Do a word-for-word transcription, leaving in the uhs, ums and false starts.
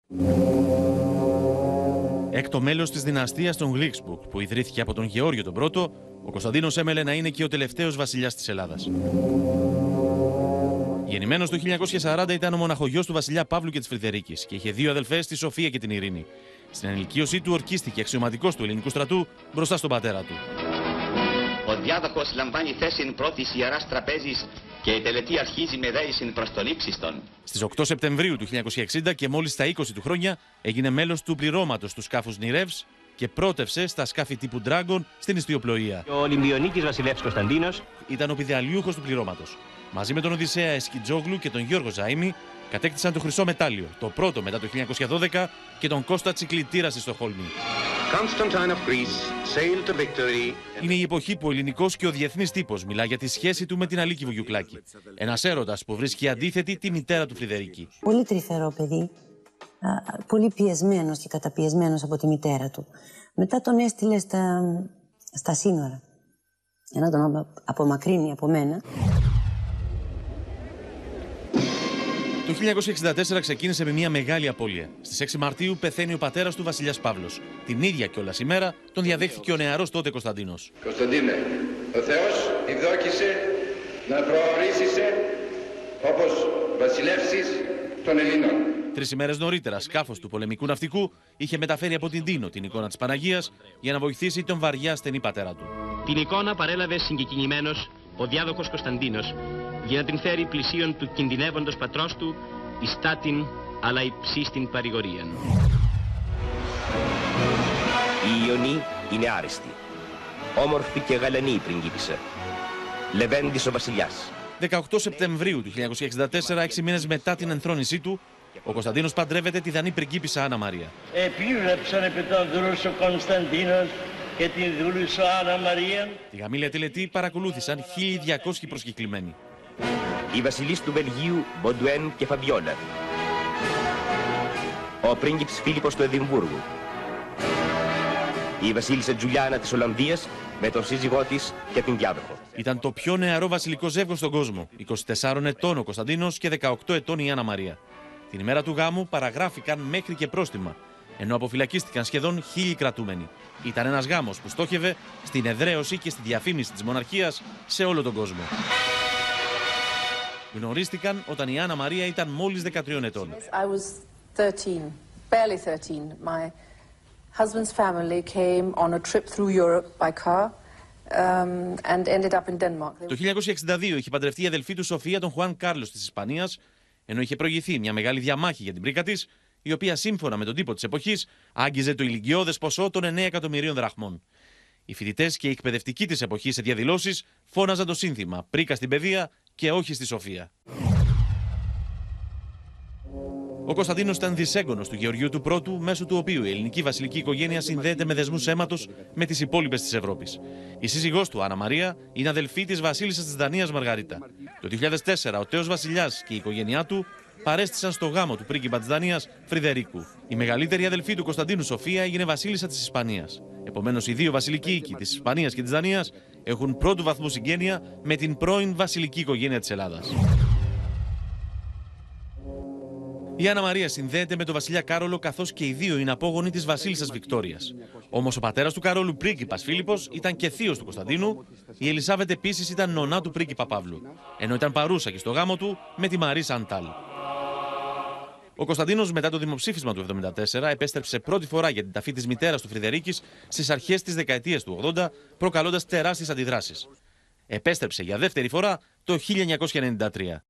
Έκτο μέλος της δυναστείας των Γλίξμπουργκ, που ιδρύθηκε από τον Γεώργιο τον Πρώτο, ο Κωνσταντίνος έμελε να είναι και ο τελευταίος βασιλιάς της Ελλάδας. Γεννημένος το χίλια εννιακόσια σαράντα, ήταν ο μοναχογιός του βασιλιά Παύλου και της Φρυδερίκης και είχε δύο αδελφές, τη Σοφία και την Ειρήνη. Στην ενηλικίωσή του ορκίστηκε αξιωματικός του ελληνικού στρατού μπροστά στον πατέρα του. Ο διάδοχος λαμβάνει θέση πρώτης ιεράς τραπέζης και η τελετή αρχίζει με δέησιν προς τον ύψιστον. Στις οκτώ Σεπτεμβρίου του χίλια εννιακόσια εξήντα και μόλις στα είκοσι του χρόνια έγινε μέλος του πληρώματος του σκάφους Νιρεύς και πρότευσε στα σκάφη τύπου Dragon στην ιστιοπλοεία. Ο Ολυμπιονίκης βασιλεύς Κωνσταντίνος ήταν ο πηδεαλιούχος του πληρώματος. Μαζί με τον Οδυσσέα Εσκιτζόγλου και τον Γιώργο Ζαΐμι κατέκτησαν το χρυσό μετάλλιο, το πρώτο μετά το χίλια εννιακόσια δώδεκα, και τον Κώστα Τσικλιτήρα στη Στοκχόλμη. Είναι η εποχή που ο ελληνικός και ο διεθνής τύπος μιλά για τη σχέση του με την Αλίκη Βουγιουκλάκη. Ένας έρωτας που βρίσκει αντίθετη τη μητέρα του Φρυδερίκη. Πολύ τρυφερό παιδί, πολύ πιεσμένος και καταπιεσμένος από τη μητέρα του. Μετά τον έστειλε στα, στα σύνορα, για να τον απομακρύνει από μένα. Το χίλια εννιακόσια εξήντα τέσσερα ξεκίνησε με μια μεγάλη απώλεια. Στις έξι Μαρτίου πεθαίνει ο πατέρας του, βασιλιάς Παύλος. Την ίδια κιόλας ημέρα τον διαδέχθηκε ο νεαρός τότε Κωνσταντίνος. Κωνσταντίνε, ο Θεός ευδόκησε να προορίσεις όπως βασιλεύσεις των Ελλήνων. Τρεις ημέρες νωρίτερα, σκάφος του πολεμικού ναυτικού είχε μεταφέρει από την Τίνο την εικόνα της Παναγίας για να βοηθήσει τον βαριά ασθενή πατέρα του. Την εικόνα παρέλαβε συγκεκινημένος ο διάδοχος Κωνσταντίνος για να την φέρει πλησίον του κινδυνεύοντος πατρός του, εις τάτην αλλά υψίστην παρηγορίαν. Η Ιωνή είναι άριστη, όμορφη και γαλανή η πριγκίπισσα. Λεβέντης ο βασιλιάς. δεκαοκτώ Σεπτεμβρίου του χίλια εννιακόσια εξήντα τέσσερα, έξι μήνες μετά την ενθρόνησή του, ο Κωνσταντίνος παντρεύεται τη δανή πριγκίπισσα Άννα Μαρία. Επίβλεψαν επί τον δρούσο Κωνσταντίνος και την δούλησο Άννα Μαρία. Τη γαμήλια τελετή παρακολούθησαν χίλια διακόσιοι προσκεκλημένοι. Οι βασιλείς του Βελγίου, Μποντουέν και Φαμπιόλα. Ο πρίγκιπς Φίλιππος του Εδιμβούργου. Η βασίλισσα Τζουλιάνα της Ολλανδίας με τον σύζυγό της και την διάδοχο. Ήταν το πιο νεαρό βασιλικό ζεύγος στον κόσμο. είκοσι τεσσάρων ετών ο Κωνσταντίνος και δεκαοκτώ ετών η Άννα Μαρία. Την ημέρα του γάμου παραγράφηκαν μέχρι και πρόστιμα, ενώ αποφυλακίστηκαν σχεδόν χίλιοι κρατούμενοι. Ήταν ένας γάμος που στόχευε στην εδραίωση και στη διαφήμιση της μοναρχίας σε όλο τον κόσμο. Γνωρίστηκαν όταν η Άννα Μαρία ήταν μόλις δεκατρείς ετών. I was thirteen, barely thirteen. My husband's family came on a trip through Europe by car um, and ended up in Denmark. Το χίλια εννιακόσια εξήντα δύο είχε παντρευτεί η αδελφή του Σοφία τον Χουάν Κάρλος της Ισπανίας, ενώ είχε προηγηθεί μια μεγάλη διαμάχη για την πρίκα της, η οποία σύμφωνα με τον τύπο της εποχής άγγιζε το ηλικιώδες ποσό των εννέα εκατομμυρίων δραχμών. Οι φοιτητές και οι εκπαιδευτικοί της εποχής σε διαδηλώσεις φώναζαν το σύνθημα «Πρίκα στην παιδεία και όχι στη σοφία». Ο Κωνσταντίνος ήταν δυσέγγονος του Γεωργίου του Πρώτου, μέσω του οποίου η ελληνική βασιλική οικογένεια συνδέεται με δεσμούς αίματος με τις υπόλοιπες της Ευρώπης. Η σύζυγός του, Άννα Μαρία, είναι αδελφή της βασίλισσας της Δανίας Μαργαρίτα. Το δύο χιλιάδες τέσσερα ο τέος βασιλιάς και η οικογένειά του παρέστησαν στο γάμο του πρίγκιπα της Δανίας Φρυδερίκου. Η μεγαλύτερη αδελφή του Κωνσταντίνου, Σοφία, έγινε βασίλισσα της Ισπανίας. Επομένως, οι δύο βασιλικοί οίκοι της Ισπανίας και της Δανίας έχουν πρώτου βαθμού συγγένεια με την πρώην βασιλική οικογένεια της Ελλάδας. Η Άννα Μαρία συνδέεται με τον βασιλιά Κάρολο, καθώς και οι δύο είναι απόγονοι της βασίλισσας Βικτόριας. Όμως ο πατέρας του Καρόλου, πρίγκιπας Φίλιππος, ήταν και θείος του Κωνσταντίνου. Η Ελισάβετ επίσης ήταν νονά του πρίγκιπα Παύλου, ενώ ήταν παρούσα και στο γάμο του με τη Μαρίσα Αντάλ. Ο Κωνσταντίνος, μετά το δημοψήφισμα του εβδομήντα τέσσερα, επέστρεψε πρώτη φορά για την ταφή της μητέρας του Φρυδερίκης στις αρχές της δεκαετίας του ογδόντα, προκαλώντας τεράστιες αντιδράσεις. Επέστρεψε για δεύτερη φορά το χίλια εννιακόσια ενενήντα τρία.